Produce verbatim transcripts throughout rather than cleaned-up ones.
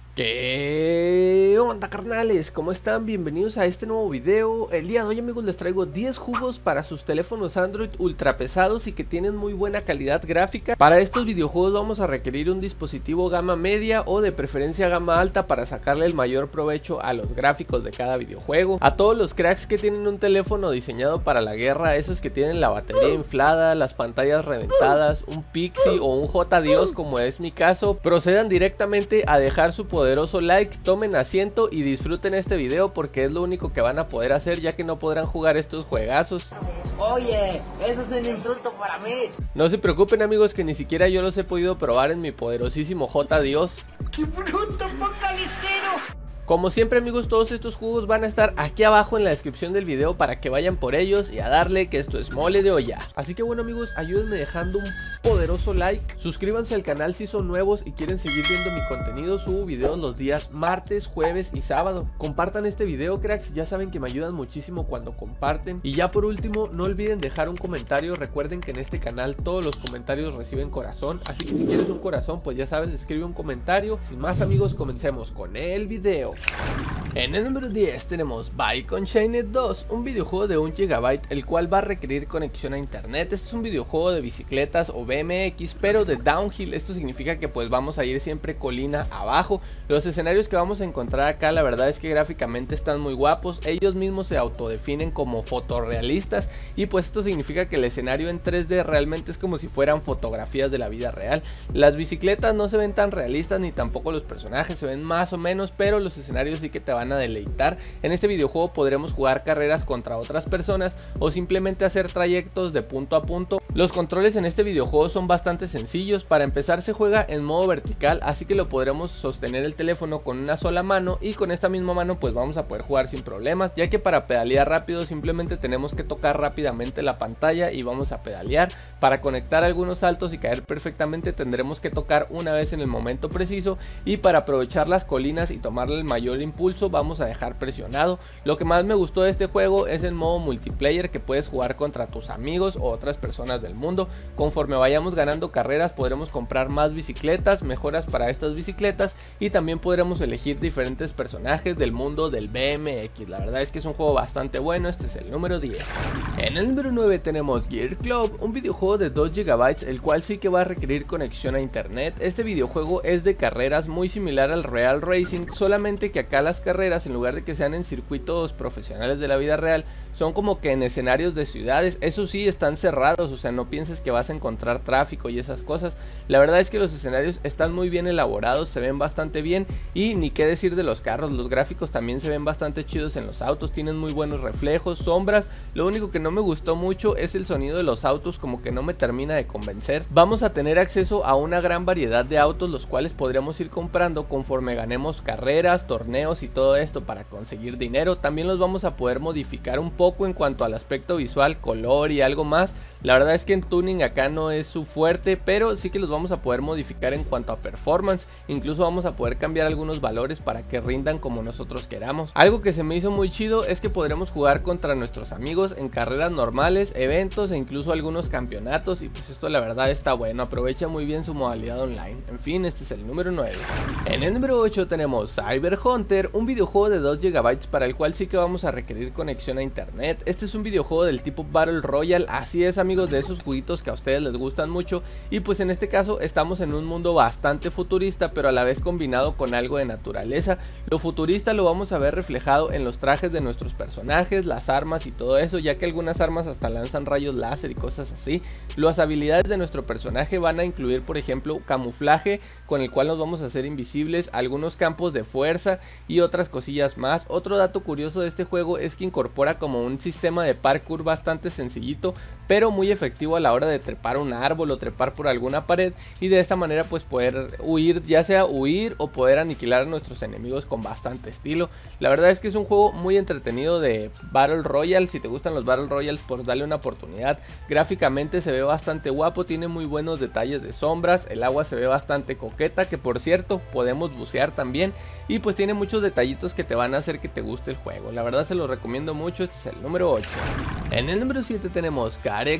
¿Qué onda, carnales? ¿Cómo están? Bienvenidos a este nuevo video. El día de hoy, amigos, les traigo diez jugos para sus teléfonos Android ultra pesados y que tienen muy buena calidad gráfica. Para estos videojuegos vamos a requerir un dispositivo gama media o de preferencia gama alta para sacarle el mayor provecho a los gráficos de cada videojuego. A todos los cracks que tienen un teléfono diseñado para la guerra, esos que tienen la batería inflada, las pantallas reventadas, un Pixie o un J Dios como es mi caso, procedan directamente a dejar su poderoso like, tomen asiento y disfruten este video porque es lo único que van a poder hacer, ya que no podrán jugar estos juegazos. Oye, eso es un insulto para mí. No se preocupen, amigos, que ni siquiera yo los he podido probar en mi poderosísimo J Dios. ¡Qué bruto, focalicero! Como siempre, amigos, todos estos jugos van a estar aquí abajo en la descripción del video para que vayan por ellos y a darle, que esto es mole de olla. Así que bueno, amigos, ayúdenme dejando un poderoso like, suscríbanse al canal si son nuevos y quieren seguir viendo mi contenido. Subo videos los días martes, jueves y sábado. Compartan este video, cracks, ya saben que me ayudan muchísimo cuando comparten. Y ya por último, no olviden dejar un comentario. Recuerden que en este canal todos los comentarios reciben corazón, así que si quieres un corazón, pues ya sabes, escribe un comentario. Sin más, amigos, comencemos con el video. En el número diez tenemos Bike Unchained dos, un videojuego de un gigabyte, el cual va a requerir conexión a internet. Este es un videojuego de bicicletas o B M X, pero de downhill. Esto significa que pues vamos a ir siempre colina abajo. Los escenarios que vamos a encontrar acá, la verdad es que gráficamente están muy guapos. Ellos mismos se autodefinen como fotorrealistas y pues esto significa que el escenario en tres D realmente es como si fueran fotografías de la vida real. Las bicicletas no se ven tan realistas ni tampoco los personajes, se ven más o menos, pero los escenarios sí que te van a deleitar. En este videojuego podremos jugar carreras contra otras personas o simplemente hacer trayectos de punto a punto. Los controles en este videojuego son bastante sencillos. Para empezar, se juega en modo vertical, así que lo podremos sostener el teléfono con una sola mano y con esta misma mano pues vamos a poder jugar sin problemas, ya que para pedalear rápido simplemente tenemos que tocar rápidamente la pantalla y vamos a pedalear. Para conectar algunos saltos y caer perfectamente tendremos que tocar una vez en el momento preciso, y para aprovechar las colinas y tomarle el mayor impulso vamos a dejar presionado. Lo que más me gustó de este juego es el modo multiplayer, que puedes jugar contra tus amigos o otras personas del mundo. Conforme vayamos ganando carreras podremos comprar más bicicletas, mejoras para estas bicicletas, y también podremos elegir diferentes personajes del mundo del B M X. La verdad es que es un juego bastante bueno. Este es el número diez. En el número nueve tenemos Gear Club, un videojuego de dos gigabytes, el cual sí que va a requerir conexión a internet. Este videojuego es de carreras, muy similar al Real Racing, solamente que acá las carreras, en lugar de que sean en circuitos profesionales de la vida real, son como que en escenarios de ciudades. Eso sí, están cerrados, o sea, no pienses que vas a encontrar tráfico y esas cosas. La verdad es que los escenarios están muy bien elaborados, se ven bastante bien, y ni qué decir de los carros. Los gráficos también se ven bastante chidos en los autos, tienen muy buenos reflejos, sombras. Lo único que no me gustó mucho es el sonido de los autos, como que no me termina de convencer. Vamos a tener acceso a una gran variedad de autos, los cuales podremos ir comprando conforme ganemos carreras, torneos y todo esto para conseguir dinero. También los vamos a poder modificar un poco en cuanto al aspecto visual, color y algo más. La verdad es que en tuning acá no es su fuerte, pero sí que los vamos a poder modificar en cuanto a performance. Incluso vamos a poder cambiar algunos valores para que rindan como nosotros queramos. Algo que se me hizo muy chido es que podremos jugar contra nuestros amigos en carreras normales, eventos e incluso algunos campeonatos, y pues esto la verdad está bueno, aprovecha muy bien su modalidad online. En fin, este es el número nueve. En el número ocho tenemos Cyber Hunter, un videojuego de dos gigabytes para el cual sí que vamos a requerir conexión a internet. Este es un videojuego del tipo Battle Royale, así es, amigos, de esos jueguitos que a ustedes les gustan mucho, y pues en este caso estamos en un mundo bastante futurista, pero a la vez combinado con algo de naturaleza. Lo futurista lo vamos a ver reflejado en los trajes de nuestros personajes, las armas y todo eso, ya que algunas armas hasta lanzan rayos láser y cosas así. Las habilidades de nuestro personaje van a incluir, por ejemplo, camuflaje, con el cual nos vamos a hacer invisibles, algunos campos de fuerza y otras cosillas más. Otro dato curioso de este juego es que incorpora como un sistema de parkour bastante sencillito, pero muy efectivo a la hora de trepar un árbol o trepar por alguna pared, y de esta manera pues poder huir, ya sea huir o poder aniquilar a nuestros enemigos con bastante estilo. La verdad es que es un juego muy entretenido de Battle Royale. Si te gustan los Battle Royales, pues dale una oportunidad. Gráficamente se ve bastante guapo, tiene muy buenos detalles de sombras, el agua se ve bastante coqueta, que por cierto podemos bucear también, y pues tiene muchos detallitos que te van a hacer que te guste el juego. La verdad se lo recomiendo mucho. Este es el número ocho. En el número siete tenemos CarX Drift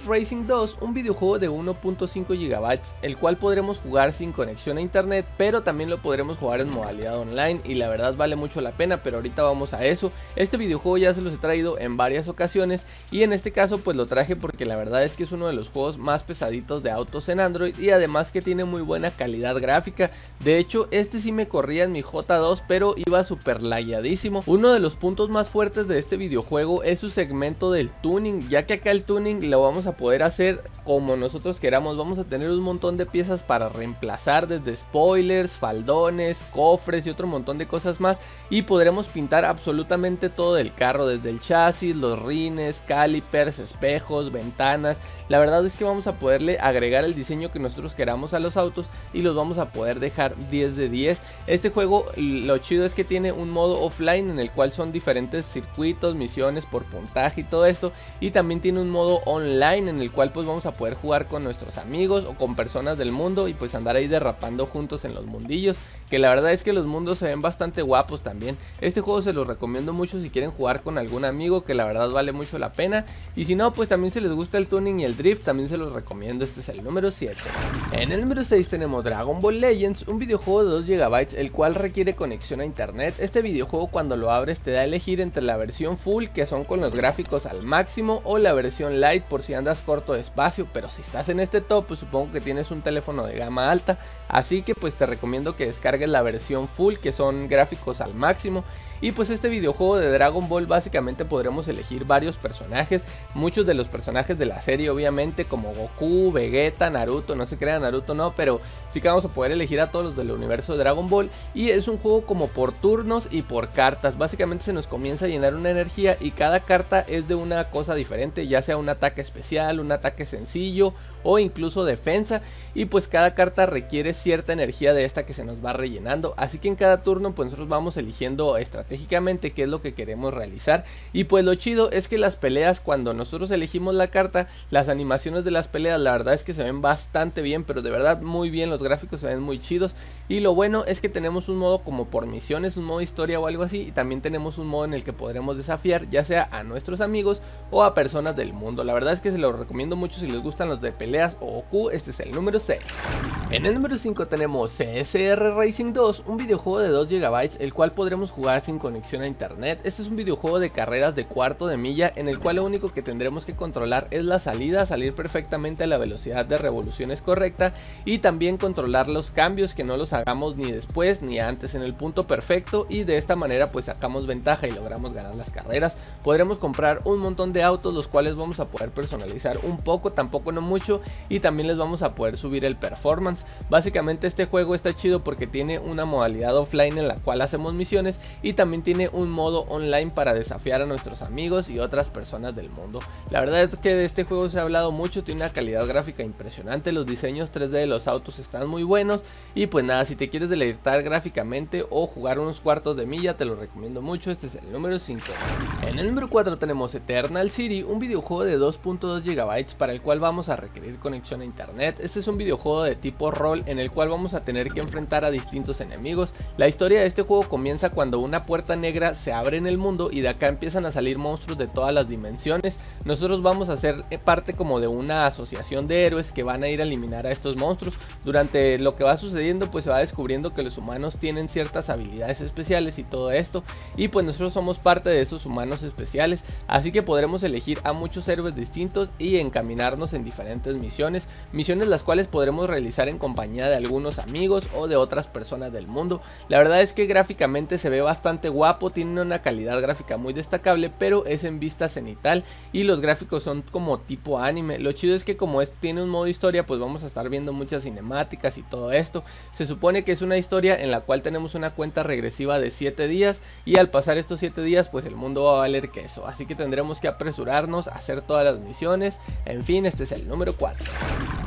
Drift Racing dos, un videojuego de uno punto cinco gigabytes, el cual podremos jugar sin conexión a internet, pero también lo podremos jugar en modalidad online y la verdad vale mucho la pena, pero ahorita vamos a eso. Este videojuego ya se los he traído en varias ocasiones y en este caso pues lo traje porque la verdad es que es uno de los juegos más pesaditos de autos en Android y además que tiene muy buena calidad gráfica. De hecho este sí me corría en mi J dos, pero iba súper lagueadísimo. Uno de los puntos más fuertes de este videojuego es su segmento del tuning, ya que acá el tuning lo vamos a poder hacer como nosotros queramos. Vamos a tener un montón de piezas para reemplazar, desde spoilers, faldones, cofres y otro montón de cosas más, y podremos pintar absolutamente todo del carro, desde el chasis, los rines, calipers, espejos, ventanas. La verdad es que vamos a poderle agregar el diseño que nosotros queramos a los autos y los vamos a poder dejar diez de diez. Este juego, lo chido es que tiene un modo offline en el cual son diferentes circuitos, misiones por puntaje y todo esto, y también tiene un modo online en el cual pues vamos a poder jugar con nuestros amigos o con personas del mundo y pues andar ahí derrapando juntos en los mundillos, que la verdad es que los mundos se ven bastante guapos también. Este juego se los recomiendo mucho si quieren jugar con algún amigo, que la verdad vale mucho la pena, y si no pues también si les gusta el tuning y el drift también se los recomiendo. Este es el número siete. En el número seis tenemos Dragon Ball Legends, un videojuego de dos gigabytes el cual requiere conexión a internet. Este videojuego cuando lo abres te da a elegir entre la versión full, que son con los gráficos al máximo, o la versión light por si andas corto de espacio, pero si estás en este top pues supongo que tienes un teléfono de gama alta, así que pues te recomiendo que descargues la versión full, que son gráficos al máximo. Y pues este videojuego de Dragon Ball básicamente podremos elegir varios personajes, muchos de los personajes de la serie obviamente, como Goku, Vegeta, Naruto. No se crean, Naruto no, pero sí que vamos a poder elegir a todos los del universo de Dragon Ball. Y es un juego como por turnos y por cartas. Básicamente se nos comienza a llenar una energía y cada carta es de una cosa diferente, ya sea un ataque especial, un ataque sencillo o incluso defensa, y pues cada carta requiere cierta energía de esta que se nos va rellenando, así que en cada turno pues nosotros vamos eligiendo estratégicamente qué es lo que queremos realizar. Y pues lo chido es que las peleas, cuando nosotros elegimos la carta, las animaciones de las peleas la verdad es que se ven bastante bien, pero de verdad muy bien, los gráficos se ven muy chidos. Y lo bueno es que tenemos un modo como por misiones, un modo historia o algo así, y también tenemos un modo en el que podremos desafiar ya sea a nuestros amigos o a personas del mundo. La verdad es que se los recomiendo mucho si les gustan los de peleas o Goku. Este es el número seis. En el número cinco tenemos C S R Racing dos, un videojuego de dos gigabytes el cual podremos jugar sin conexión a internet. Este es un videojuego de carreras de cuarto de milla en el cual lo único que tendremos que controlar es la salida, salir perfectamente a la velocidad de revoluciones correcta, y también controlar los cambios, que no los hagamos ni después ni antes en el punto perfecto, y de esta manera pues sacamos ventaja y logramos ganar las carreras. Podremos comprar un montón de autos los cuales vamos a poder personalizar un poco, tampoco no mucho, y también les vamos a poder subir el performance. Básicamente este juego está chido porque tiene una modalidad offline en la cual hacemos misiones, y también tiene un modo online para desafiar a nuestros amigos y otras personas del mundo. La verdad es que de este juego se ha hablado mucho, tiene una calidad gráfica impresionante, los diseños tres D de los autos están muy buenos, y pues nada, si te quieres deleitar gráficamente o jugar unos cuartos de milla te lo recomiendo mucho. Este es el número cinco. En el número cuatro tenemos Eternal City, un videojuego de dos punto dos gigabytes para el cual vamos a requerir conexión a internet. Este es un videojuego de tipo rol en el cual vamos a tener que enfrentar a distintos enemigos. La historia de este juego comienza cuando una puerta negra se abre en el mundo y de acá empiezan a salir monstruos de todas las dimensiones. Nosotros vamos a ser parte como de una asociación de héroes que van a ir a eliminar a estos monstruos. Durante lo que va sucediendo pues se va descubriendo que los humanos tienen ciertas habilidades especiales y todo esto, y pues nosotros somos parte de esos humanos especiales, así que podremos elegir a muchos héroes distintos y encaminarnos en diferentes misiones, misiones las cuales podremos realizar en compañía de algunos amigos o de otras personas del mundo. La verdad es que gráficamente se ve bastante guapo, tiene una calidad gráfica muy destacable, pero es en vista cenital y los gráficos son como tipo anime. Lo chido es que como es, tiene un modo historia, pues vamos a estar viendo muchas cinemáticas y todo esto. Se supone que es una historia en la cual tenemos una cuenta regresiva de siete días, y al pasar estos siete días pues el mundo va a valer queso, así que tendremos que apresurarnos a hacer todas las misiones. En fin, este es el número cuatro.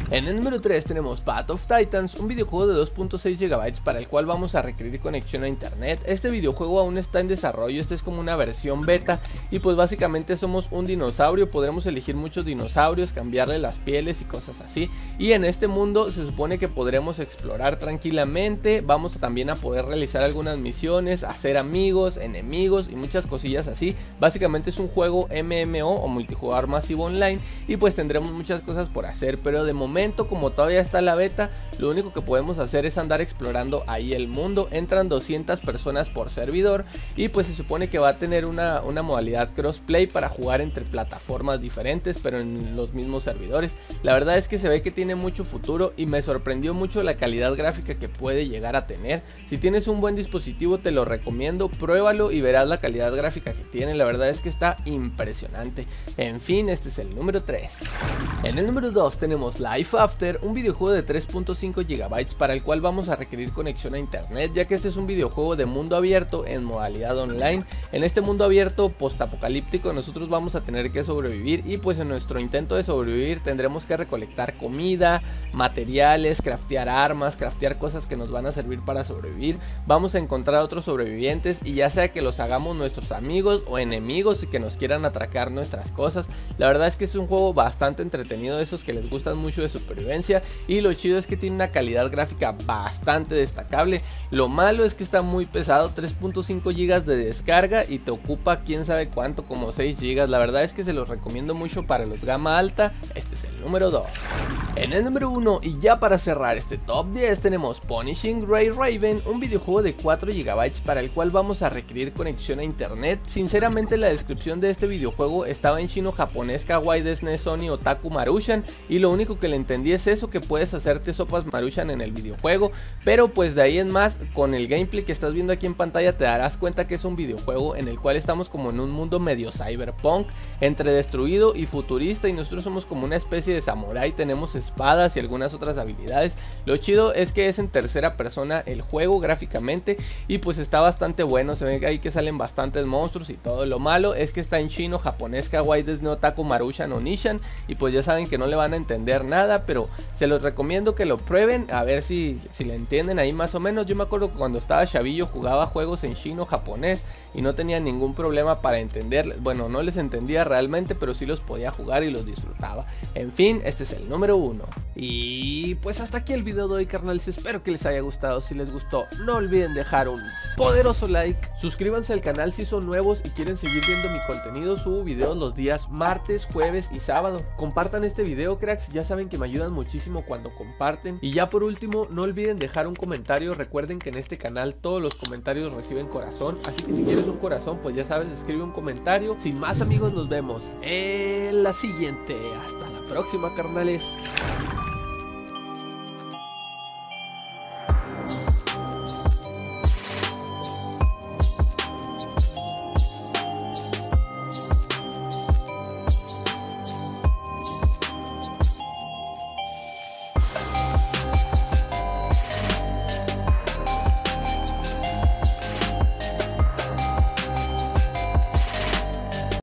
En el número tres tenemos Path of Titans, un videojuego de dos punto seis gigabytes para el cual vamos a requerir conexión a internet. Este videojuego aún está en desarrollo, este es como una versión beta y pues básicamente somos un dinosaurio, podremos elegir muchos dinosaurios, cambiarle las pieles y cosas así. Y en este mundo se supone que podremos explorar tranquilamente, vamos también a poder realizar algunas misiones, hacer amigos, enemigos y muchas cosillas así. Básicamente es un juego M M O o multijugador masivo online y pues tendremos muchas cosas por hacer, pero de momento como todavía está la beta, lo único que podemos hacer es andar explorando ahí el mundo. Entran doscientas personas por servidor y pues se supone que va a tener una, una modalidad crossplay para jugar entre plataformas diferentes pero en los mismos servidores. La verdad es que se ve que tiene mucho futuro y me sorprendió mucho la calidad gráfica que puede llegar a tener. Si tienes un buen dispositivo te lo recomiendo, pruébalo y verás la calidad gráfica que tiene, la verdad es que está impresionante. En fin, este es el número tres. En el número dos tenemos Life After, un videojuego de tres punto cinco gigabytes para el cual vamos a requerir conexión a internet, ya que este es un videojuego de mundo abierto en modalidad online. En este mundo abierto postapocalíptico nosotros vamos a tener que sobrevivir y pues en nuestro intento de sobrevivir tendremos que recolectar comida, materiales, craftear armas, craftear cosas que nos van a servir para sobrevivir. Vamos a encontrar a otros sobrevivientes y ya sea que los hagamos nuestros amigos o enemigos y que nos quieran atracar nuestras cosas. La verdad es que es un juego bastante entretenido, de esos que les gustan mucho de supervivencia, y lo chido es que tiene una calidad gráfica bastante destacable. Lo malo es que está muy pesado, tres punto cinco gigas de descarga y te ocupa quién sabe cuánto, como seis gigas. La verdad es que se los recomiendo mucho para los gama alta. Este es el número dos. En el número uno, y ya para cerrar este top diez, tenemos Punishing Gray Raven, un videojuego de cuatro gigabytes para el cual vamos a requerir conexión a internet. Sinceramente la descripción de este videojuego estaba en chino, japonés, kawaii, desne, sony, otaku, marushan, y lo único que le entendí es eso, que puedes hacerte sopas marushan en el videojuego, pero pues de ahí en más, con el gameplay que estás viendo aquí en pantalla te darás cuenta que es un videojuego en el cual estamos como en un mundo medio cyberpunk, entre destruido y futurista, y nosotros somos como una especie de samurái, tenemos espadas y algunas otras habilidades. Lo chido es que es en tercera persona el juego gráficamente y pues está bastante bueno, se ve ahí que salen bastantes monstruos y todo. Lo malo es que está en chino, japonés, kawaii, desne, otaku, marushan o nishan, y pues ya saben que no le van a entender nada, pero se los recomiendo que lo prueben a ver si, si le entienden ahí más o menos. Yo me acuerdo que cuando estaba chavillo jugaba juegos en chino, japonés y no tenía ningún problema para entender, bueno, no les entendía realmente, pero sí los podía jugar y los disfrutaba. En fin, este es el número uno. Y pues hasta aquí el video de hoy, carnales, espero que les haya gustado. Si les gustó, no olviden dejar un poderoso like, suscríbanse al canal si son nuevos y quieren seguir viendo mi contenido. Subo videos los días martes, jueves y sábado. Compartan este video, cracks, ya saben que me ayudan muchísimo cuando comparten. Y ya por último, no olviden dejar un comentario. Recuerden que en este canal todos los comentarios reciben corazón, así que si quieres un corazón, pues ya sabes, escribe un comentario. Sin más, amigos, nos vemos en la siguiente. Hasta la próxima, carnales.